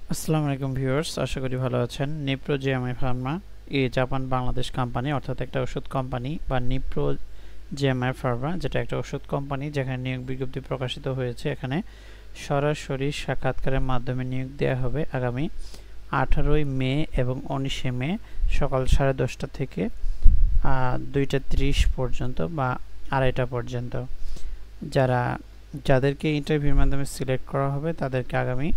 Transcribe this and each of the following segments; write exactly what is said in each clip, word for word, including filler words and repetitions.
আসসালামু আলাইকুম ভিউয়ার্স, আশা করি ভালো আছেন। নিপ্রো জিএমআই ফার্মা এই জাপান বাংলাদেশ কোম্পানি, অর্থাৎ একটা ওষুধ কোম্পানি, বা নিপ্রো জিএমআই ফার্মা, যেটা একটা ওষুধ কোম্পানি যেখানে নিয়োগ বিজ্ঞপ্তি প্রকাশিত হয়েছে। এখানে সরাসরি সাক্ষাৎকারের মাধ্যমে নিয়োগ দেওয়া হবে আগামী আঠারোই মে এবং উনিশে মে সকাল সাড়ে দশটা থেকে দুইটা ত্রিশ পর্যন্ত বা আড়াইটা পর্যন্ত। যারা যাদেরকে ইন্টারভিউর মাধ্যমে সিলেক্ট করা হবে তাদেরকে আগামী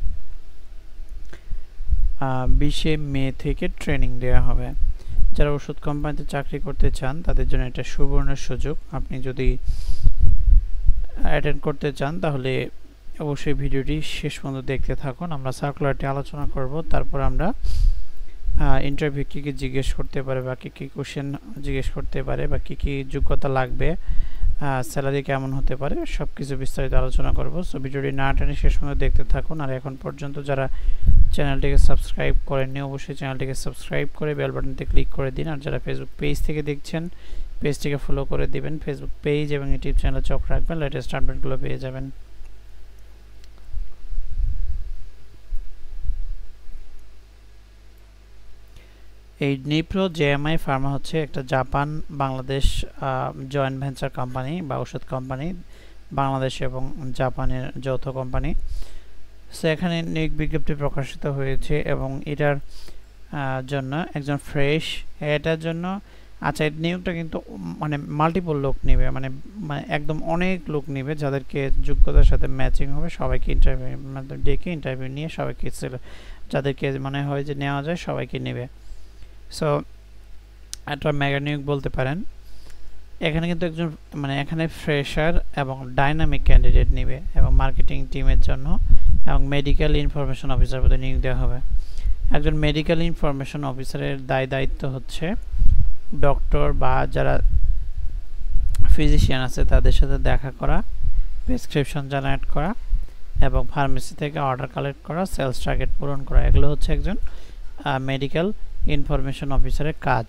বিশে মে থেকে ট্রেনিং দেওয়া হবে। যারা ওষুধ কোম্পানিতে চাকরি করতে চান তাদের জন্য এটা সুবর্ণ সুযোগ। আপনি যদি অ্যাটেন্ড করতে চান তাহলে অবশ্যই ভিডিওটি শেষ পর্যন্ত দেখতে থাকুন। আমরা সার্কুলারটি আলোচনা করব, তারপর আমরা ইন্টারভিউ কী কী জিজ্ঞেস করতে পারে বা কী কী কোশ্চেন জিজ্ঞেস করতে পারে বা কী কী যোগ্যতা লাগবে, স্যালারি কেমন হতে পারে, সব কিছু বিস্তারিত আলোচনা করব। সো ভিডিওটি না টেনে শেষ পর্যন্ত দেখতে থাকুন। আর এখন পর্যন্ত যারা চ্যানেলটিকে সাবস্ক্রাইব করেননি অবশ্যই চ্যানেলটিকে সাবস্ক্রাইব করে বেল বাটনটি ক্লিক করে দিন। আর যারা ফেসবুক পেজ থেকে দেখছেন পেজটিকে ফলো করে দিবেন। ফেসবুক পেজ এবং ইউটিউব চ্যানেলে চোখ রাখবেন, লেটেস্ট আপডেটগুলো পেয়ে যাবেন। এই নিপ্রো জেএমআই ফার্মা হচ্ছে একটা Japan Bangladesh joint venture company বা ওষুধ কোম্পানি, বাংলাদেশ এবং জাপানের যৌথ কোম্পানি। সো এখানে নিয়োগ বিজ্ঞপ্তি প্রকাশিত হয়েছে এবং এটার জন্য একজন ফ্রেশ, এটার জন্য আচ্ছা এই নিয়োগটা কিন্তু মানে মাল্টিপল লোক নেবে, মানে মানে একদম অনেক লোক নেবে যাদেরকে যোগ্যতার সাথে ম্যাচিং হবে। সবাইকে ইন্টারভিউ মানে ডেকে ইন্টারভিউ নিয়ে সবাইকে যাদেরকে মনে হয় যে নেওয়া যায় সবাইকে নেবে। সো একটা মেগা নিয়োগ বলতে পারেন। এখানে কিন্তু একজন মানে এখানে ফ্রেশার এবং ডাইনামিক ক্যান্ডিডেট নেবে এবং মার্কেটিং টিমের জন্য এবং মেডিকেল ইনফরমেশন অফিসার পদে নিয়োগ দেওয়া হবে। একজন মেডিকেল ইনফরমেশন অফিসারের দায় দায়িত্ব হচ্ছে ডক্টর বা যারা ফিজিশিয়ান আছে তাদের সাথে দেখা করা, প্রেসক্রিপশন জেনারেট করা এবং ফার্মেসি থেকে অর্ডার কালেক্ট করা, সেলস টার্গেট পূরণ করা। এগুলো হচ্ছে একজন মেডিকেল ইনফরমেশন অফিসারের কাজ।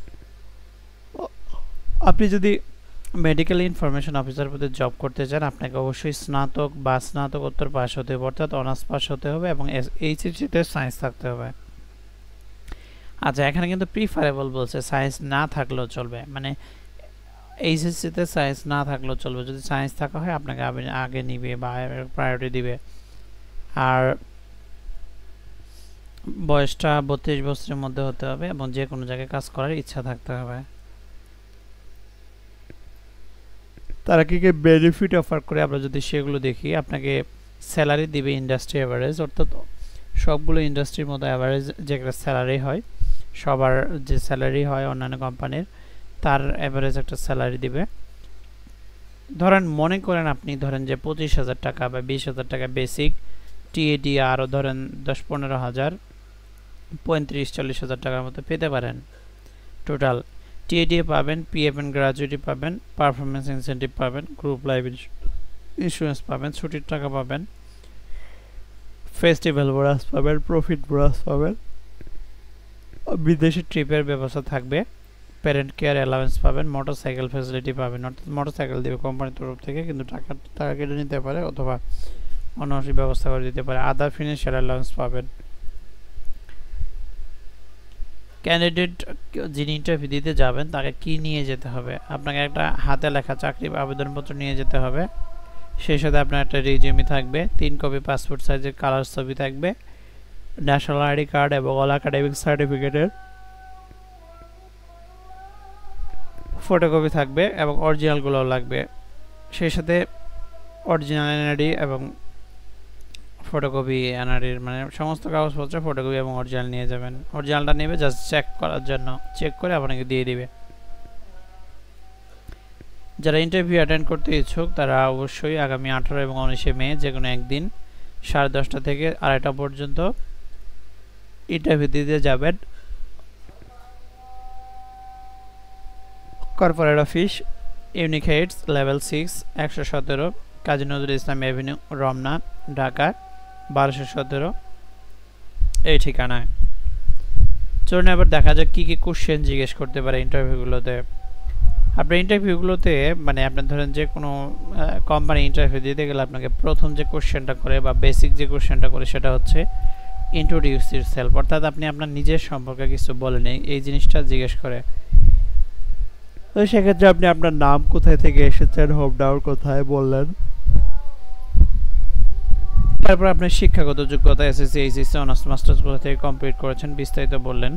আপনি যদি মেডিকেল ইনফরমেশন অফিসার পদে জব করতে চান আপনাকে অবশ্যই স্নাতক বা স্নাতকোত্তর পাস হতে হবে, অর্থাৎ অনার্স পাস হতে হবে এবং এইচএসসিতে সায়েন্স থাকতে হবে। আচ্ছা এখানে কিন্তু প্রিফারেবল বলছে, সায়েন্স না থাকলেও চলবে, মানে এইচএসসিতে সায়েন্স না থাকলেও চলবে। যদি সায়েন্স থাকা হয় আপনাকে আগে নিবে বা প্রায়োরিটি দিবে। আর বয়সটা বত্রিশ বছরের মধ্যে হতে হবে এবং যে কোনো জায়গায় কাজ করার ইচ্ছা থাকতে হবে। তারা কী কী বেনিফিট অফার করে আমরা যদি সেগুলো দেখি, আপনাকে স্যালারি দিবে ইন্ডাস্ট্রি অ্যাভারেজ, অর্থাৎ সবগুলো ইন্ডাস্ট্রির মধ্যে অ্যাভারেজ যে একটা স্যালারি হয়, সবার যে স্যালারি হয় অন্যান্য কোম্পানির তার অ্যাভারেজ একটা স্যালারি দিবে। ধরেন মনে করেন আপনি ধরেন যে পঁচিশ হাজার টাকা বা বিশ হাজার টাকা বেসিক, টিএডি আরও ধরেন দশ পনেরো হাজার পঁয়ত্রিশ চল্লিশ হাজার টাকার মতো পেতে পারেন। টোটাল টিএডি পাবেন, পিএফ এন্ড গ্র্যাজুইটি পাবেন, পারফরমেন্স ইনসেন্টিভ পাবেন, গ্রুপ লাইফ ইন্স্যুরেন্স পাবেন, ছুটির টাকা পাবেন, ফেস্টিভ্যাল বোনাস পাবেন, প্রফিট বোনাস পাবেন, বিদেশি ট্রিপের ব্যবস্থা থাকবে, প্যারেন্ট কেয়ার অ্যালাউন্স পাবেন, মোটরসাইকেল ফ্যাসিলিটি পাবেন, অর্থাৎ মোটরসাইকেল দেবে কোম্পানির তরফ থেকে, কিন্তু টাকা টাকা কেটে নিতে পারে অথবা অন্য ব্যবস্থা করে দিতে পারে। আদার ফিনান্সিয়াল অ্যালাউন্স পাবেন। ক্যান্ডিডেট যিনি ইন্টারভিউ দিতে যাবেন তাকে কি নিয়ে যেতে হবে? আপনাকে একটা হাতে লেখা চাকরি আবেদনপত্র নিয়ে যেতে হবে, সেই সাথে আপনার একটা রিজিউমি থাকবে, তিন কপি পাসপোর্ট সাইজের কালার ছবি থাকবে, ন্যাশনাল আইডি কার্ড এবং অল একাডেমিক সার্টিফিকেটের ফটোকপি থাকবে এবং অরিজিনালগুলোও লাগবে। সেই সাথে অরিজিনাল এনআইডি এবং ফটোকপি এনআরডির মানে সমস্ত কাগজপত্র ফটোকপি এবং অরিজিনাল নিয়ে যাবেন। অরিজিনালটা নেবে জাস্ট চেক করার জন্য, চেক করে আপনাকে দিয়ে দিবে। যারা ইন্টারভিউ অ্যাটেন্ড করতে ইচ্ছুক তারা অবশ্যই আগামী আঠারো এবং উনিশে মে যে কোনো একদিন সাড়ে দশটা থেকে আড়াইটা পর্যন্ত ইন্টারভিউ দিতে যাবেন। Corporate office, unique heads, level six, একশো সতেরো, কাজী নজরুল ইসলাম এভিনিউ, রমনা, ঢাকা বারোশো সতেরো এই ঠিকানায়। চলুন এবার দেখা যাক কী কী কোশ্চেন জিজ্ঞেস করতে পারে ইন্টারভিউগুলোতে। আপনার ইন্টারভিউগুলোতে মানে আপনি ধরেন যে কোনো কোম্পানি ইন্টারভিউ দিতে গেলে আপনাকে প্রথম যে কোশ্চেনটা করে বা বেসিক যে কোশ্চেনটা করে সেটা হচ্ছে ইন্ট্রোডিউস ইউরসেলফ, অর্থাৎ আপনি আপনার নিজের সম্পর্কে কিছু বলেন, এই জিনিসটা জিজ্ঞেস করে। তো সেক্ষেত্রে আপনি আপনার নাম, কোথায় থেকে এসেছেন, হোম টাউন কোথায় বললেন, তারপর আপনার শিক্ষাগত যোগ্যতা এসএসসি, এইচএসসি, অনার্স, মাস্টার্স কোথা থেকে কমপ্লিট করেছেন বিস্তারিত বললেন।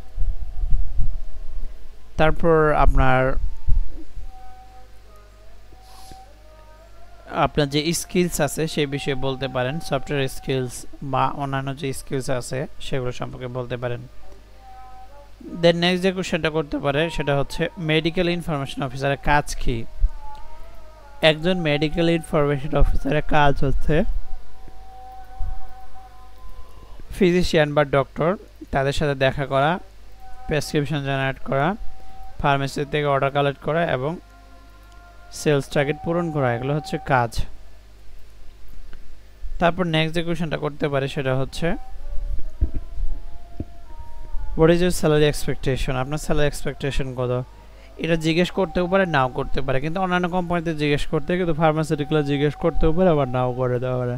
তারপর আপনার আপনার যে স্কিলস আছে সেই বিষয়ে বলতে পারেন, সফটওয়্যার স্কিলস বা অন্যান্য যে স্কিলস আছে সেগুলো সম্পর্কে বলতে পারেন। দেন নেক্সট যে কোশ্চেনটা করতে পারে সেটা হচ্ছে মেডিকেল ইনফরমেশন অফিসারের কাজ কি। একজন মেডিকেল ইনফরমেশন অফিসারের কাজ হচ্ছে ফিজিশিয়ান বা ডক্টর তাদের সাথে দেখা করা, প্রেসক্রিপশন জেনারেট করা, ফার্মেসি থেকে অর্ডার কালেক্ট করা এবং সেলস টার্গেট পূরণ করা, এগুলো হচ্ছে কাজ। তারপর নেক্সট যে কোশ্চেনটা করতে পারে সেটা হচ্ছে what is your salary expectation, আপনার স্যালারি এক্সপেকটেশন কত। এটা জিজ্ঞেস করতেও পারে, নাও করতে পারে, কিন্তু অন্যান্য কোম্পানিতে জিজ্ঞেস করতে, কিন্তু ফার্মাসিউটিক্যালে জিজ্ঞেস করতেও পারে, আবার নাও করে দেওয়া পারে।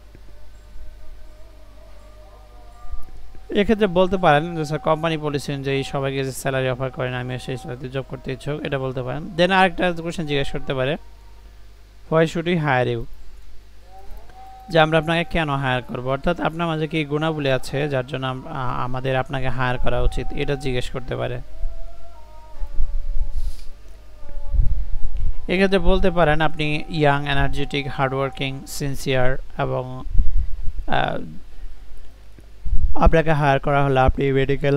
এক্ষেত্রে বলতে পারেন যে স্যার কোম্পানি পলিসি অনুযায়ী সবাইকে যে স্যালারি অফার করেন, আমি সেই স্যালারিতে জব করতে ইচ্ছুক, এটা বলতে পারেন। দেন আরেকটা কোশ্চেন জিজ্ঞেস করতে পারে why should we hire you, যে আমরা আপনাকে কেন হায়ার করবো, অর্থাৎ আপনার মাঝে কি গুণাবলী আছে যার জন্য আমাদের আপনাকে হায়ার করা উচিত, এটা জিজ্ঞেস করতে পারে। এক্ষেত্রে বলতে পারেন আপনি ইয়াং, এনার্জেটিক, হার্ডওয়ার্কিং, সিনসিয়ার এবং আপনাকে হায়ার করা হলে আপনি মেডিকেল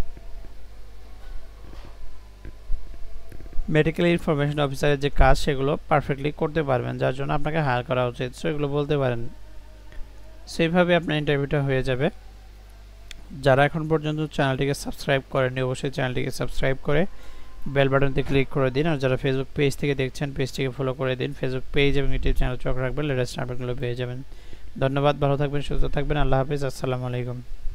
মেডিকেল ইনফরমেশন অফিসারের যে কাজ সেগুলো পারফেক্টলি করতে পারবেন, যার জন্য আপনাকে হায়ার করা উচিত। সো এগুলো বলতে পারেন। সেইভাবে আপনার ইন্টারভিউটা হয়ে যাবে। যারা এখন পর্যন্ত চ্যানেলটিকে সাবস্ক্রাইব করেননি অবশ্যই চ্যানেলটিকে সাবস্ক্রাইব করে বেল বাটনতে ক্লিক করে দিন। আর যারা ফেসবুক পেজ থেকে দেখছেন পেজটিকে ফলো করে দিন। ফেসবুক পেজ এবং ইউটিউব চ্যানেল চোখ রাখবেন, লেটেস্ট আপডেটগুলো পেয়ে যাবেন। ধন্যবাদ, ভালো থাকবেন, সুস্থ থাকবেন। আল্লাহ হাফিজ, আসসালামু আলাইকুম।